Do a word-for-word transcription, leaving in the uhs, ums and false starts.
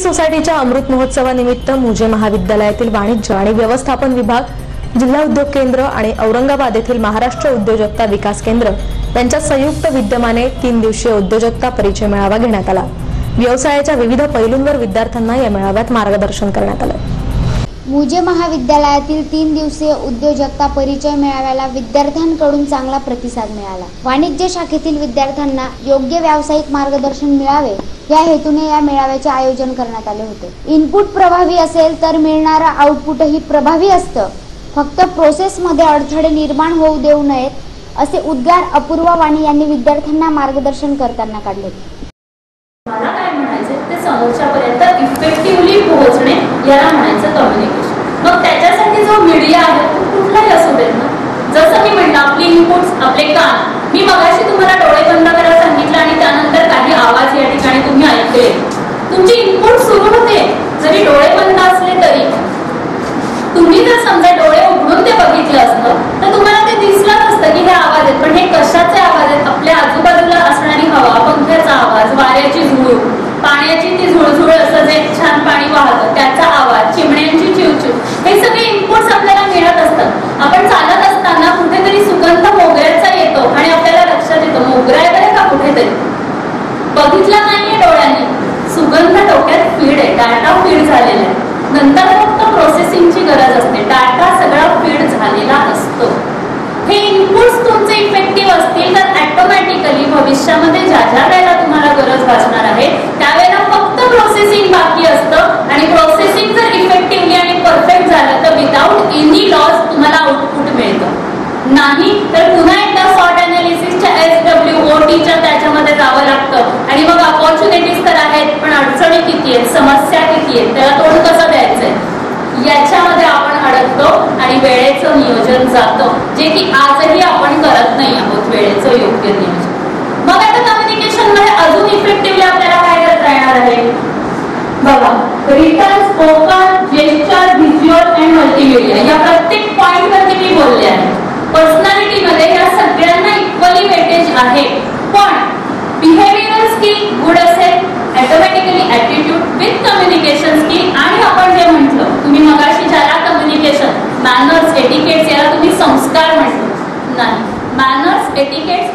सोसायटीच्या अमृत महोत्सवानिमित्त मुजे महाविद्यालयातील वाणिज्य आणि व्यवस्थापन विभाग, जिल्हा उद्योग केंद्र आणि औरंगाबाद येथील महाराष्ट्र उद्योजकता विकास केंद्र यांच्या संयुक्त विद्यमाने तीन दिवसीय उद्योजकता परिचय मेळावा घेण्यात आला। व्यवसायाच्या विविध पैलूंवर विद्यार्थ्यांना या मेळाव्यात मार्गदर्शन करण्यात आले। मुजे महाविद्यालयातील तीन दिवसीय उद्योजकता परिचय मेळाव्याला विद्यार्थ्यांकडून चांगला प्रतिसाद मिळाला। वाणिज्य शाखेतील विद्यार्थ्यांना योग्य व्यावसायिक मार्गदर्शन मिळावे या हेतूने या मेळाव्याचे आयोजन करण्यात आले होते। इनपुट प्रभावी असेल तर मिळणारा आउटपुटही प्रभावी असतं, फक्त प्रोसेस मध्ये अडथळे निर्माण होऊ देऊ नयेत असे उद्गार अपूर्वा वाणी यांनी विद्यार्थ्यांना मार्गदर्शन करताना काढले। मला काय म्हणायचं ते समोरच्यापर्यंत इफेक्टिव्हली पोहोचणे याला म्हणायचं कम्युनिकेशन। मग त्याच्यासाठी जो मीडिया आहे तो कुठलाही असू देत ना, जसं मी म्हटलं आपली इनपुट्स, आपले कान, मी मगाशी तुम्हाला डोळे बंद करायला सांगितलं आणि त्यानंतर काही आवाज या ठिकाणी तुम्ही ऐकले, तुमची इनपुट सुरू होते जरी डोळे बंद असले तरी। तुम्ही जर समजा डोळे उघडून ते बघितलं असतं तर तुम्हाला ते दिसलं नसतं की हे आवाज आहेत, पण हे कशाचे आवाज आहेत? आपल्या आजूबाजूला असणारी हवा, पंख्याचा आवाज, वाऱ्याची झुळूक, पाण्याची ती झुळझुळ, असं जे छान पाणी वाहतं त्याचा आवाज, चिमण्यांची चिवचिव, हे सगळे इनपुट्स आपल्याला मिळत असतात। आपण चालत असताना कुठेतरी सुगंध मोगऱ्याचा येतो आणि आपल्याला लक्षात येतं मोगरा आहे बरं का, कुठेतरी बघितला नाहीये डोळ्यांनी, सुगंध डोक्यात फीड आहे, डाटा फीड झालेला आहे। नंतर फक्त प्रोसेसिंगची गरज असते, डाटा सगळा फीड झालेला असतो। हे इनपुट्स तुमचे इफेक्टिव्ह असतील तर ऑटोमॅटिकली भविष्यामध्ये ज्या ज्या वेळेला तुम्हाला गरज भासणार आहे त्यावेळेला फक्त प्रोसेसिंग बाकी असतं आणि प्रोसेसिंग जर इफेक्टिव्हली आणि परफेक्ट झालं तर विदाउट एनी लॉस तुम्हाला आउटपुट मिळतं। नाही तर पुन्हा एकदा सॉर्ट अनालिसिसच्या एस डब्ल्यू ओ टीच्या त्याच्यामध्ये जावं लागतं आणि मग अपॉर्च्युनिटीज तर आहेत पण अडचणी किती आहेत, समस्या किती आहेत, त्याला तोंड कसं द्यायचंय याच्यामध्ये आपण अडकतो आणि वेळेचं नियोजन जातं, जे की आजही आपण करत नाही आहोत वेळेचं योग्य नियोजन। मग आता कम्युनिकेशन मध्ये अजून इफेक्टिव्हली आपल्याला काय करता येणार आहे बघा, written, spoken, gesture, visual and multimedia या प्रत्येक पॉइंट वरती मी बोलले आहे। पर्सनॅलिटी मध्ये या सगळ्यांना इक्वली वेटेज आहे, पण बिहेवियरल स्किल गुड असेल automatically attitude with communication skill, आणि आपण जे म्हटलं तुम्ही मगाशी ज्याला कम्युनिकेशन, मॅनर्स, एटिकेट्स, याला तुम्ही संस्कार म्हटलं नाही, मॅनर्स, एटिकेट्स